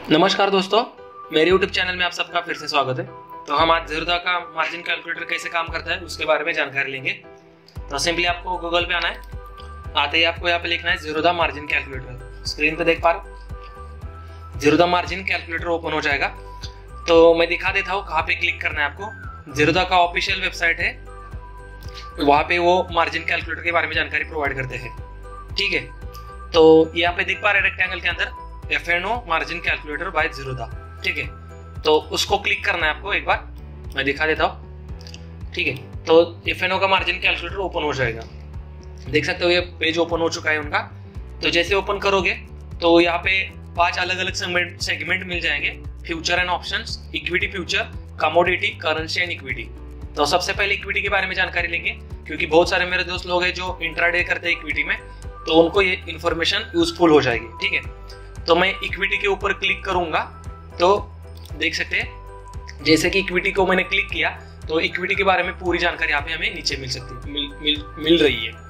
नमस्कार दोस्तों, मेरे YouTube चैनल में आप सबका फिर से स्वागत है। तो हम आज ज़ीरोधा का मार्जिन कैलकुलेटर कैसे काम करता है उसके बारे में जानकारी लेंगे। तो सिंपली आपको गूगल पे आना है, आते ही आपको यहाँ पे लिखना है ज़ीरोधा मार्जिन कैलकुलेटर। स्क्रीन पे देख पा रहे हो, ज़ीरोधा मार्जिन कैलकुलेटर ओपन हो जाएगा। तो मैं दिखा देता हूँ कहाँ पे क्लिक करना है आपको। ज़ीरोधा का ऑफिशियल वेबसाइट है, वहाँ पे वो मार्जिन कैलकुलेटर के बारे में जानकारी प्रोवाइड करते हैं। ठीक है, तो यहाँ पे दिख पा रहे रेक्टेंगल के अंदर FNO margin calculator by Zerodha. ठीक है, तो उसको क्लिक करना है आपको। एक बार मैं दिखा देता हूँ। ठीक है, तो FNO का मार्जिन कैलकुलेटर ओपन हो जाएगा। देख सकते हो ये पेज ओपन हो चुका है उनका। तो जैसे ओपन करोगे तो यहाँ पे 5 अलग अलग सेगमेंट मिल जाएंगे, future and options, equity future, commodity, currency and equity. तो सबसे पहले इक्विटी के बारे में जानकारी लेंगे, क्योंकि बहुत सारे मेरे दोस्त लोग हैं जो इंट्राडे करते हैं इक्विटी में, तो उनको ये इन्फॉर्मेशन यूजफुल हो जाएगी। ठीक है, तो मैं इक्विटी के ऊपर क्लिक करूंगा तो देख सकते हैं जैसे कि इक्विटी को मैंने क्लिक किया तो इक्विटी के बारे में पूरी जानकारी यहाँ पे हमें नीचे मिल सकती मिल रही है।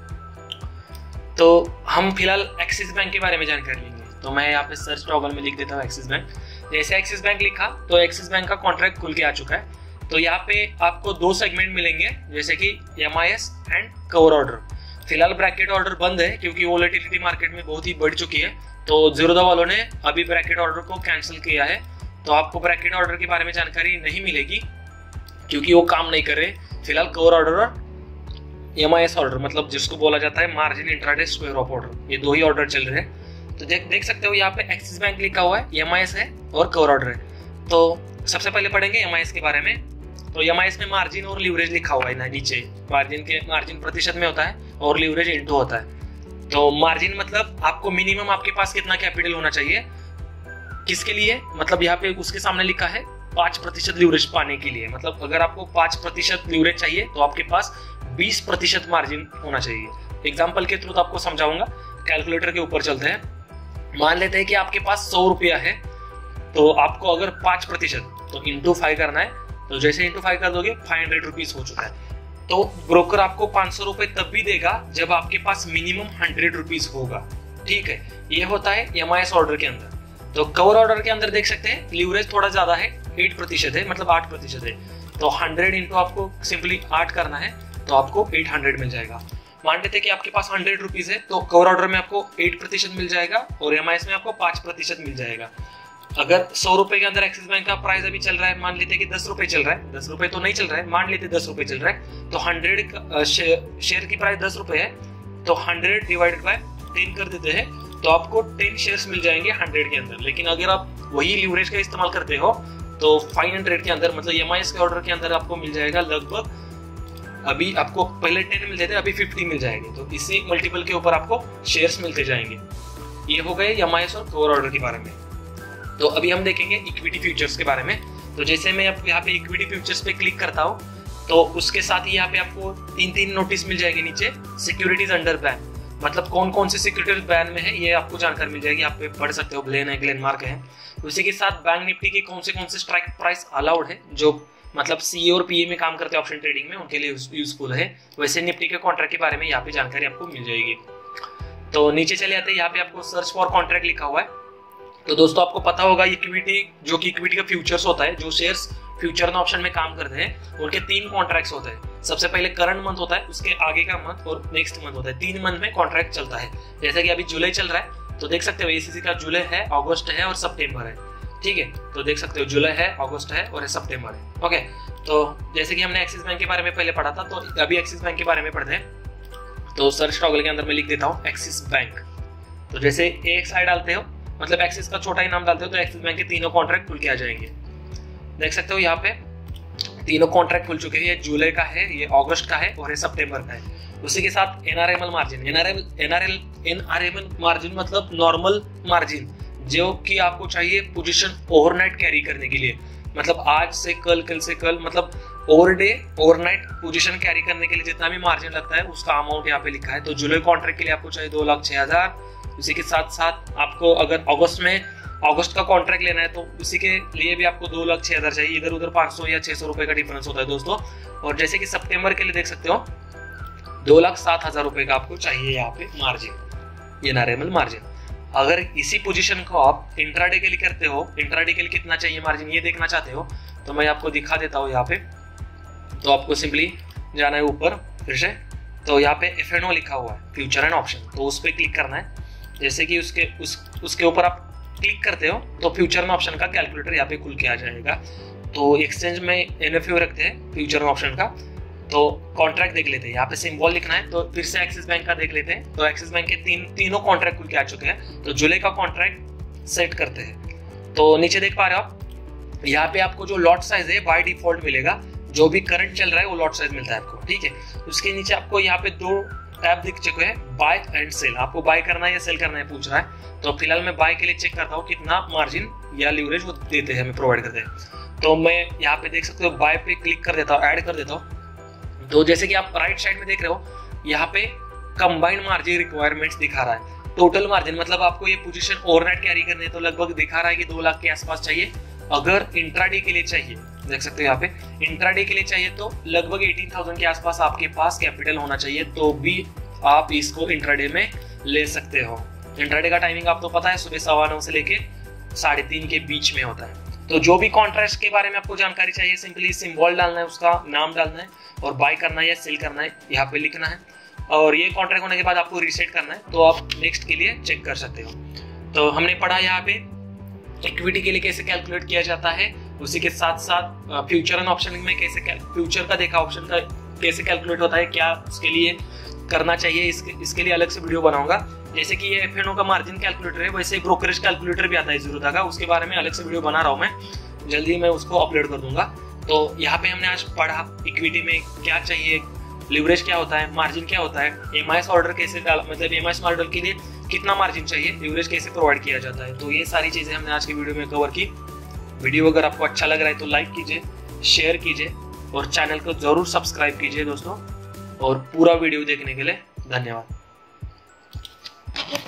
तो हम फिलहाल एक्सिस बैंक के बारे में जानकारी लेंगे। तो मैं यहाँ पे सर्च टॉगल में लिख देता हूँ एक्सिस बैंक। जैसे एक्सिस बैंक लिखा तो एक्सिस बैंक का कॉन्ट्रैक्ट खुल के आ चुका है। तो यहाँ पे आपको 2 सेगमेंट मिलेंगे, जैसे कि MIS एंड कवर ऑर्डर। फिलहाल ब्रैकेट ऑर्डर बंद है क्योंकि वोलेटिलिटी मार्केट में बहुत ही बढ़ चुकी है। तो ज़ीरोधा वालों ने अभी ब्रैकेट ऑर्डर को कैंसिल किया है। तो आपको ब्रैकेट ऑर्डर के बारे में जानकारी नहीं मिलेगी क्योंकि वो काम नहीं कर रहे। फिलहाल कवर ऑर्डर और MIS ऑर्डर, मतलब जिसको बोला जाता है margin intraday square off order, ये 2 ही ऑर्डर चल रहे हैं। तो देख सकते हो यहाँ पे एक्सिस बैंक लिखा हुआ है, MIS है और कवर ऑर्डर है। तो सबसे पहले पढ़ेंगे MIS के बारे में। तो MIS में मार्जिन और लीवरेज लिखा हुआ है ना नीचे। मार्जिन प्रतिशत में होता है और लीवरेज इनटू होता है। तो मार्जिन मतलब आपको मिनिमम आपके पास कितना कैपिटल होना चाहिए, किसके लिए, मतलब यहाँ पे उसके सामने लिखा है 5% लीवरेज पाने के लिए। मतलब अगर आपको 5% लीवरेज चाहिए तो आपके पास 20% मार्जिन होना चाहिए। एग्जाम्पल के थ्रू तो आपको समझाऊंगा। कैलकुलेटर के ऊपर चलते हैं। मान लेते हैं कि आपके पास 100 रुपया है, तो आपको अगर 5% तो इंटू 5 करना है। तो जैसे इंटू 5 कर दोगे 500 रुपीज हो चुका है। तो ब्रोकर आपको 500 रुपए तब भी देगा जब आपके पास मिनिमम 100 रुपीज होगा। ठीक है, ये होता है MIS ऑर्डर के अंदर। तो कवर ऑर्डर के अंदर देख सकते हैं लीवरेज थोड़ा ज्यादा है, 8% है, मतलब 8% है। तो 100 इंटू आपको सिंपली 8 करना है तो आपको 800 मिल जाएगा। मान लेते हैं कि आपके पास 100 रुपीज है तो कवर ऑर्डर में आपको 8% मिल जाएगा और MIS में आपको 5% मिल जाएगा। अगर 100 रुपए के अंदर एक्सिस बैंक का प्राइस अभी चल रहा है, मान लेते हैं कि 10 रुपए चल रहा है, 10 रुपए तो नहीं चल रहा है, मान लेते 10 रुपए चल रहा है, तो 100 शेयर की प्राइस 10 रुपए है, तो 100 डिवाइडेड बाय 10 कर देते हैं तो आपको 10 शेयर्स मिल जाएंगे 100 के अंदर। लेकिन अगर आप वही लीवरेज का इस्तेमाल करते हो तो 500 के अंदर, मतलब MIS के ऑर्डर के अंदर आपको मिल जाएगा लगभग, अभी आपको पहले 10 मिलते थे, अभी 50 मिल जाएंगे। तो इसी मल्टीपल के ऊपर आपको शेयर्स मिलते जाएंगे। ये हो गए MIS और कवर ऑर्डर के बारे में। तो अभी हम देखेंगे इक्विटी फ्यूचर्स के बारे में। तो जैसे मैं यहाँ पे इक्विटी फ्यूचर्स पे क्लिक करता हूँ तो उसके साथ ही यहाँ पे आपको 3 नोटिस मिल जाएंगे नीचे। सिक्योरिटीज अंडर बैन, मतलब कौन कौन से सिक्योरिटीज बैन में है ये आपको जानकारी मिल जाएगी। आप पे पढ़ सकते हो, ग्लेन है, ग्लेनमार्क है। उसी के साथ बैंक निफ्टी के कौन से स्ट्राइक प्राइस अलाउड है, जो मतलब CA और PA में काम करते हैं ऑप्शन ट्रेडिंग में, उनके लिए यूजफुल है। वैसे निफ्टी के कॉन्ट्रैक्ट के बारे में यहाँ पे जानकारी आपको मिल जाएगी। तो नीचे चले आते हैं, यहाँ पे आपको सर्च फॉर कॉन्ट्रैक्ट लिखा हुआ है। तो दोस्तों आपको पता होगा इक्विटी, जो कि इक्विटी का फ्यूचर्स होता है, जो शेयर्स फ्यूचर ऑप्शन में काम करते हैं, उनके 3 कॉन्ट्रैक्ट्स होते हैं। सबसे पहले करंट मंथ होता है, उसके आगे का मंथ और नेक्स्ट मंथ होता है। 3 मंथ में कॉन्ट्रैक्ट चलता है। जैसे कि अभी जुलाई चल रहा है तो देख सकते हो ACC का जुलाई है, अगस्त है और सितंबर है। ठीक है, तो देख सकते हो जुलाई है, अगस्त है और सितंबर है। ओके, तो जैसे कि हमने एक्सिस बैंक के बारे में पहले पढ़ा था, तो अभी एक्सिस बैंक के बारे में पढ़ते हैं। तो सर्च टॉगल के अंदर मैं लिख देता हूँ एक्सिस बैंक। तो जैसे AXI डालते हो, मतलब एक्सिस का छोटा ही नाम डालते हो, तो एक्सिस बैंक के 3 कॉन्ट्रैक्ट खुल के आ जाएंगे। देख सकते हो यहाँ पे 3 कॉन्ट्रैक्ट खुल चुके हैं। ये जुलाई का है, ये अगस्त का है और ये सितंबर का है। उसी के साथ NRML मार्जिन। NRML मार्जिन मतलब नॉर्मल मार्जिन, जो कि आपको चाहिए पोजीशन ओवरनाइट कैरी करने के लिए, मतलब आज से कल, कल से कल, मतलब ओवरनाइट पोजीशन कैरी करने के लिए जितना भी मार्जिन लगता है उसका अमाउंट यहाँ पे लिखा है। तो जुलाई कॉन्ट्रैक्ट के लिए आपको चाहिए 2,06,000। उसी के साथ साथ आपको अगर अगस्त का कॉन्ट्रैक्ट लेना है तो उसी के लिए भी आपको 2,06,000 चाहिए। इधर उधर 500 या 600 रुपए का डिफरेंस होता है दोस्तों। और जैसे कि सितंबर के लिए देख सकते हो 2,07,000 रुपए का आपको चाहिए यहाँ पे मार्जिन, ये NRML मार्जिन। अगर इसी पोजीशन को आप इंट्राडे के लिए करते हो, इंट्राडे के लिए कितना चाहिए मार्जिन ये देखना चाहते हो, तो मैं आपको दिखा देता हूँ यहाँ पे। तो आपको सिंपली जाना है ऊपर फिर से, तो यहाँ पे FNO लिखा हुआ है, फ्यूचर एंड ऑप्शन, तो उस पर क्लिक करना है। जैसे कि उसके ऊपर आप क्लिक करते हो तो फ्यूचर एंड ऑप्शन का कैलकुलेटर यहाँ पे खुल के आ जाएगा। तो एक्सचेंज में NFO रखते हैं फ्यूचर एंड ऑप्शन का। तो कॉन्ट्रैक्ट देख लेते हैं, यहाँ पे सिंबल लिखना है। तो फिर से एक्सिस बैंक का देख लेते हैं। तो एक्सिस बैंक के तीनों कॉन्ट्रैक्ट खुल के आ चुके हैं। तो जुलाई का कॉन्ट्रैक्ट सेट करते हैं। तो नीचे देख पा रहे हो आप, यहाँ पे आपको जो लॉट साइज है बाय डिफॉल्ट मिलेगा, जो भी करंट चल रहा है वो लॉट साइज मिलता है आपको, ठीक है। उसके नीचे आपको यहाँ पे 2 टैब दिख चुके हैं, बाय एंड सेल। आपको बाय करना है या सेल करना है पूछ रहा है। तो फिलहाल मैं बाय के लिए चेक करता हूँ कितना मार्जिन या लीवरेज वो देते हैं, हमें प्रोवाइड करते हैं। तो मैं यहाँ पे देख सकते हो बाय पे क्लिक कर देता हूँ, ऐड कर देता हूँ। तो जैसे कि आप राइट साइड में देख रहे हो, यहाँ पे कंबाइंड मार्जिन रिक्वायरमेंट्स दिखा रहा है। टोटल मार्जिन मतलब आपको ये पोजीशन ओवरनाइट कैरी करनी है, तो लगभग दिखा रहा है कि 2 लाख के आसपास चाहिए। अगर इंट्राडे के लिए चाहिए, देख सकते हो यहाँ पे इंट्राडे के लिए चाहिए तो लगभग 18,000 के आसपास आपके पास कैपिटल होना चाहिए, तो भी आप इसको इंट्राडे में ले सकते हो। इंट्राडे का टाइमिंग आपको पता है, सुबह 9:15 से लेके 3:30 के बीच में होता है। तो जो भी कॉन्ट्रैक्ट के बारे में आपको जानकारी चाहिए, सिंपली सिंबल डालना है, उसका नाम डालना है और बाय करना है या सेल करना है यहाँ पे लिखना है। और ये कॉन्ट्रैक्ट होने के बाद आपको रीसेट करना है, तो आप नेक्स्ट के लिए चेक कर सकते हो। तो हमने पढ़ा यहाँ पे इक्विटी के लिए कैसे कैलकुलेट किया जाता है, उसी के साथ साथ फ्यूचर एंड ऑप्शन में कैसे फ्यूचर का देखा, ऑप्शन का कैसे कैलकुलेट होता है, क्या उसके लिए करना चाहिए, इसके लिए अलग से वीडियो बनाऊंगा। जैसे कि ये FNO का मार्जिन कैलकुलेटर है, वैसे ब्रोकरेज कैलकुलेटर भी आता है ज़रूरत का, उसके बारे में अलग से वीडियो बना रहा हूँ मैं, जल्दी मैं उसको अपलोड कर दूंगा। तो यहाँ पे हमने आज पढ़ा इक्विटी में क्या चाहिए, लिवरेज क्या होता है, मार्जिन क्या होता है, MIS ऑर्डर कैसे डाल, मतलब MIS ऑर्डर के लिए कितना मार्जिन चाहिए, लिवरेज कैसे प्रोवाइड किया जाता है। तो ये सारी चीज़ें हमने आज की वीडियो में कवर की। वीडियो अगर आपको अच्छा लग रहा है तो लाइक कीजिए, शेयर कीजिए और चैनल को जरूर सब्सक्राइब कीजिए दोस्तों। और पूरा वीडियो देखने के लिए धन्यवाद।